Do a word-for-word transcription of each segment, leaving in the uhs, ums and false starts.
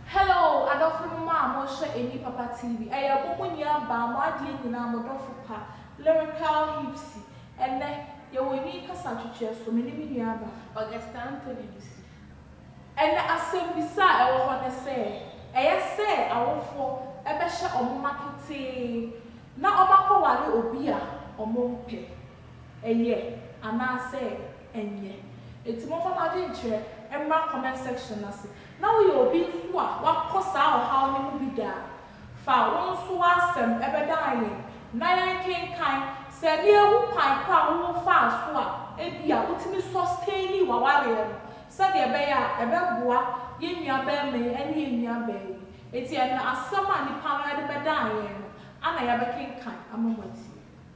Hello, adofo mama mo hwe eni papa T V. Eya bomunya ba mo ade nyina mo dofo pa. Lyrical hipsy. Ene ye woni kasa twetwe so me ni mi nua ba. Augusta Anthony Bisi. Ene asem bisa e wo ho ne se. Eya se awofo ebe hye omo marketing. Na omakọ wale obi a omo mpe. Eye ana se enye. Eti mo fa ma de nkyere emma comment section na se. Now you obi nso a wakosa o how ne mu bi da fa won so asem ebeda yin na yan kenkan se ne ewu pan pa wo fa so a ebi a wotimi sustain wa ware no se de ebe ya ebeboa ye nua be me ene ye nua be eti en asem a ni pa na de beda yin no ana ya be kenkan amamati.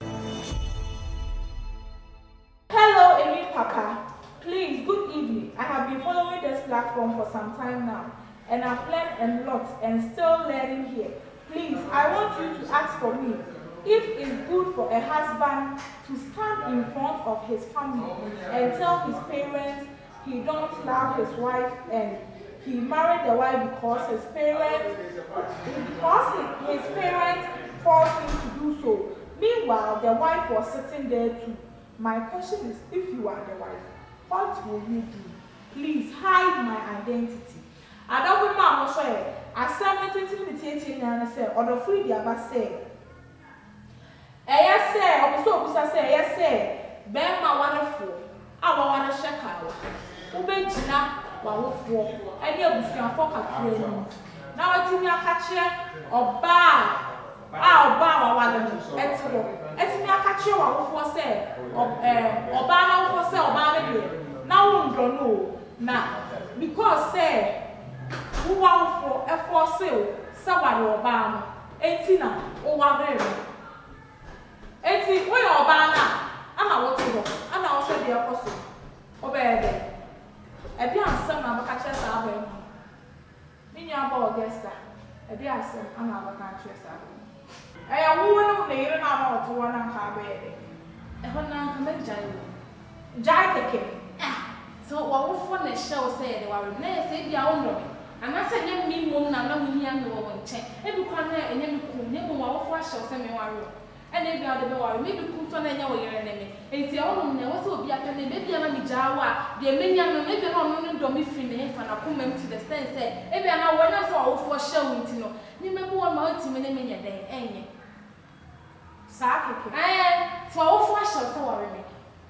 Hello Emi Papa. Please, good evening. I have been following this platform for some time now, and I've learned a lot and still learning here. Please, I want you to ask for me if it's good for a husband to stand in front of his family and tell his parents he don't love his wife and he married the wife because his parents because his parents forced him to do so. Meanwhile, the wife was sitting there too. My question is, if you are the wife, what will you do? Please hide my identity. I don't know mama say. I said me titi me titi na say or the free dia ba say. Eya say, obuso obusa say, eya say, be ma wonderful. Awa wana sheka wa. Ube jina wa wofo. Eni abusuafo kakra ni. Na watimi akachie oba a oba wa wale no. Etiro. Etimi akachie wa wofo say, eh oba na wofo say oba me de. Now we don't know now because say who want for a for sale somebody or ban eighteen or one eighteen we are banner I'm not what you I'm not sure the apostle obey a dear son of a catcher salve meaning about Augusta a dear son I'm not a catcher salve I am woman later now to one and have a honor commit giant giant. So what we for the show say they were na say dia ono and I said them me mum na na mu hia no won che e bi kwa na enye me kum ne mu wa wo for show say me ware and e bi ade be ware me bi kum so na enye wo yere ne me enti e ono ne wo se obi aka ne be bia na me jawa de me nya no me bi na ono no do me fi ne fa na kuma to the sense say e bia na wo na so wo for show nti no ni me bu wo ma oti me ne me nya den enye sa keke eh so wo for show so ware me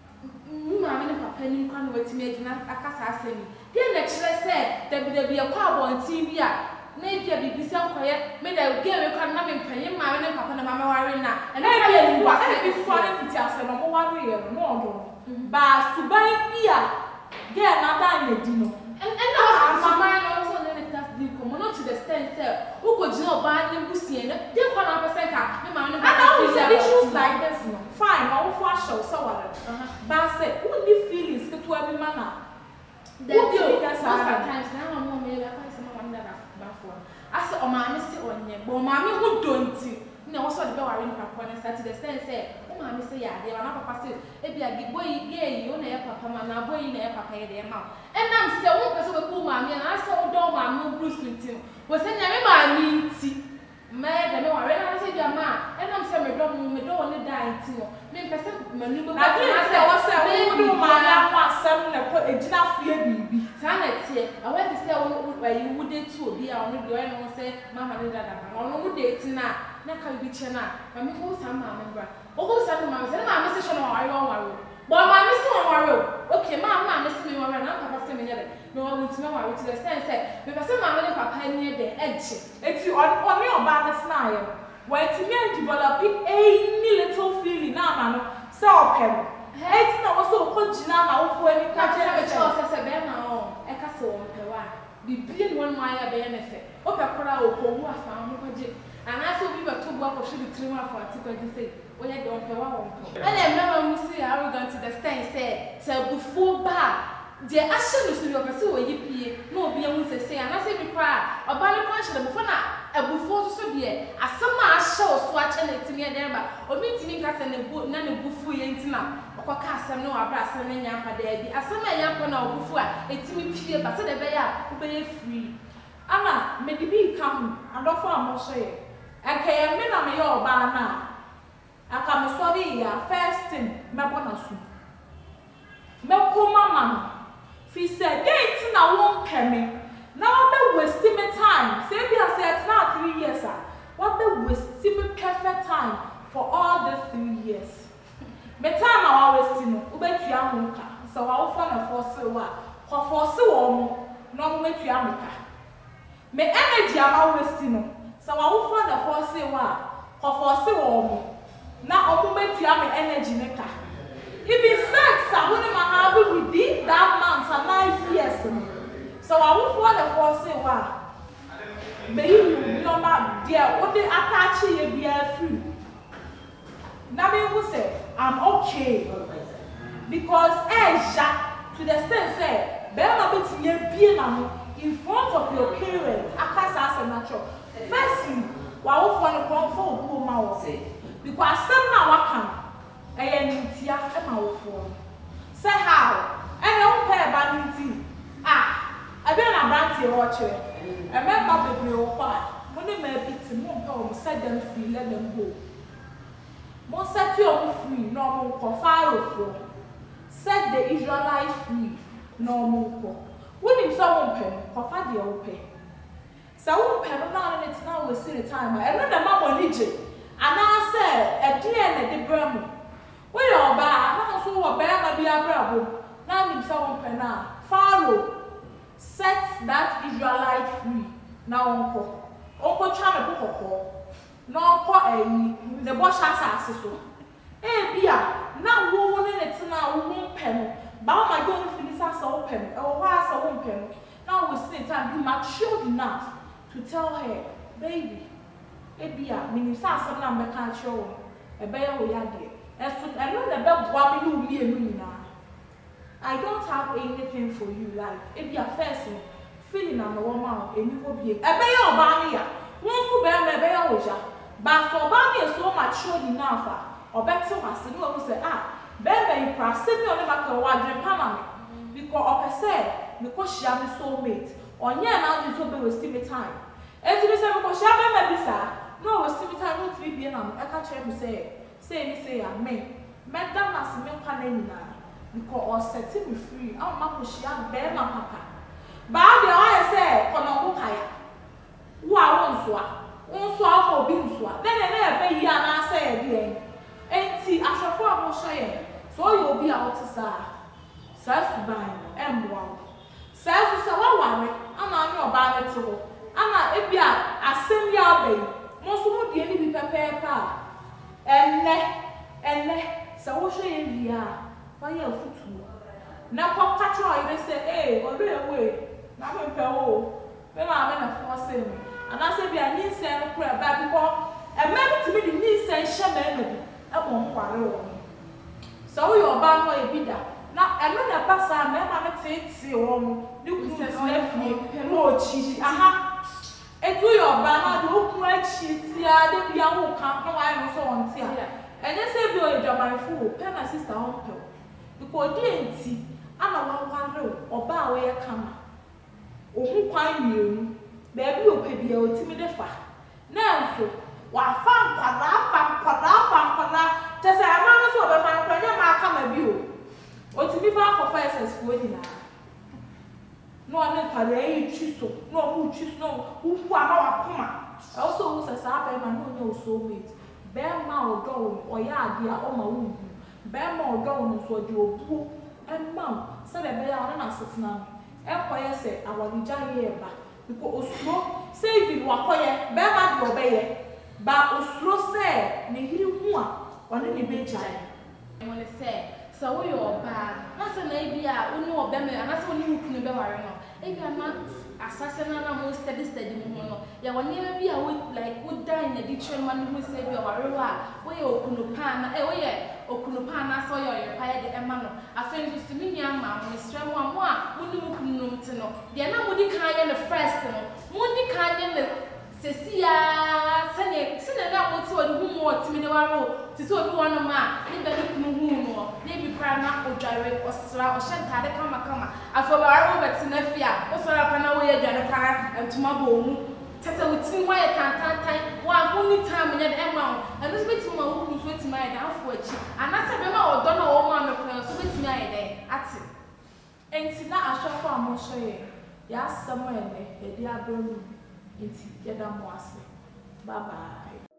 mama ne papa ni kwa no wetime agina akasa asemi dey na kire say da bi da bi akwa abontin bi a na dia bibisa nkoye me da ge we kwa na me mpanye mama ne papa na mama ware na na dia ni wa e bi fo na fiti ase no mo ware ye no odo ba suban bi a ge na da na di no and and na mama no so na that di ko no to the stand say who go jina oba ne busie no dey kwa na percent a me mama ne papa feel issues like this no fine I will for show so ware but say who the feelings to every manner there be sometimes now no me I find some one that before I say o ma me say onye but o ma me who don't na wo so de be ware ni papa na start the stand say o ma me say ya de na papa say e bia gi boy gay you na ya papa ma na boy na ya papa ye de ma e na me say wo pese we ku ma me na say o do ma me bruce tin wo say na me ma me nti me de me ware na say bia ma e na me say me do me do ne die nti no me pese manu be na say wo say wo do ma na kwa asem na ko ejina fie bibi sa na tie I want to say wo you would dey to obi a ono de o no say mama de dada ba ono wo dey ti na na ka bi che na ma me ko sa ma me bra o ko sa ma me say ma me say shono ware won ware but ma me say won ware okay ma ma me say me ware na papa say me nyere me wa wuti me ware to the sense say me pese ma me papa ni de edge if you on on me oba na sna ye when ti me develop any little feeling na ma no say opem eti na wo so ko jina na wo fo ani ka je me cho say say be na o e ka se won pe wa bibie ni won ma ya be na fe o pe kora o ko wu afa mo ko je ana so bi ba to bu akọ shi bitiri wa for ati ko je say o ye de on pe wa won pe and em na ma see arrogant to the stand say say before ba de ashe no so yo pe say o yi pie na obi ehun se say ana say bi kwa oba ne kwa shi before na ebufo so de asama ashe o so ache na timi e de ba obi timi nka se ne bu na ne bufu ye ntina okoka asem no abra asem nya pa da bi asama nya pa na obufu a etimi pie ba se de be ya wo be free ama me di bi ka adofo amoso ye eke me na me ye oba na aka me sorry ya first thing me bona su me ko mama fi say date na won peme na we waste me time say be as it na three years ah what be waste me perfect time for all these three years me time I waste no ubetua ho ka so wa wo na force wa ko force wo mo no mo metua me ka me energy am waste no so wa wo na force wa ko force wo mo na omo metua me energy ne ka even sex I want to have within that month and nine years so I wo na force wa me you no ma there what they attach ye bia free na me who say I'm okay because Asia to the extent say better bit me be na in front of your parents akasa as natural firstly wa wo for no comfort obu ma wo say because some na waka eh ntia e ma wo for say how and you pay ba nti ah abi na branch e wo chere e me ba bebre wo kwa mo ne ma bit mo mpa wo set them free let them go mo set you free no mo ko faro for set the Israelites free no mo ko when him so won pen ko fa de wo pe so won pen no na net na we see the time e no da ma mo ni je ana say e de na de bram we yo ba na so wo ba ma bi abrabo na him so won pen na faro set that Israelite free na won ko onko twa me kokoko no ko ayi the boss asase so e bia na wo wo ne net na wo mpe no ba ma go no finish asa wo pem e wo asa wo mpe no now we see time be matured enough to tell her baby e bia me sa asa na me ka cho e be ya wo ya de e so e no na be boa me no mi enu nyina I don't have anything for you like e bia first feeling na no ma eni wo bie e be ya oba ne ya won fu be me be ya wo ja but so oba ne so matured enough obeti wase ni wo say ah bebe you prase me on ma ka wa dre pama me because opese me ko shia me soulmate onye na do so be waste me time enti me say me ko shia be ma bisa no waste me time no three bi na e ka chere me say say me say amen me da na se me kwa na nyina because o set me free am ma ko shia be ma papa ba de o ye say kono ko kaya wo a won so a won so a ko bi nso a na na na be yi ana say e bi enti asofo abosho ye so you obi a otisa sa suban emwa sa su sa wa ware ama anya oba na te ho ama ebi a asem ya abai mo so mo die ni bi pepepa enne enne sa wo hwe ye bia fa ye afutu na kwa patro ire say eh ori ewe na me pe wo me ma me na force me ana say bia nyi se no kura ba because e me bi ti mi ni se hye me no ebo nkware wo so yo ba no e bida na eno na pasa me ma me tete wo mo ni ku se fie no chi aha etu yo ba na de oku achi ti a de bia wo ka no wa no so won ti a enye se bi o jaman fu pe na sister on pe because di enti ana wa kware oba a we kama ohu kwan mienu ba bi o pe bia o ti mi de fa na nso wa fan kwada fan kwada fan kwada tese ama no so be fan kwanya ma aka ma bi o o ti bi fa for first fo ni na no ane kwada yi twiso no mu twiso no wu ama wa koma also wo se sa be ma no nya o soulmate be ma o do o ya ade a o ma wu be ma o do no so de obu en ma se be be ya na setna e koye se awalija ye ba because oslo say bi wa koye be ma do be ye ba oslo se ne hiri hu a one ne be jai mo ne se so wo yo ba na se na bia oni obe me na se oni hukunu be ware no e bia na asase na na mo study study mo no ya woni me bia wo like wo die na di tren man mo se bia ware wa wo ye okunu pa na e wo ye okunu pa na so yo ye pa ye de ema no afen so simi nya ma mo stre mo mo a woni hukunu no mte no de na mo di kan ye the first no mo di kan ye the sesia sene sene na mo ti wo de hu mo ti me de ware o ti so bi wono ma ni be de kunu hu no Maybe Prana or Gyre or Sra or Shantade Kama Kama. I for our Robert Sinefia, or Sara Panaway, Janaka, and Tomabo. Tata with me, why I can't time, one only time when you're Emma, and this bit to my who's with my down for it. And that's a member or don't know one of her, so it's me a day. That's it. And see now, I shall for a moshe. Yes, somewhere there, a dear brother. It's Yadam was. Bye bye.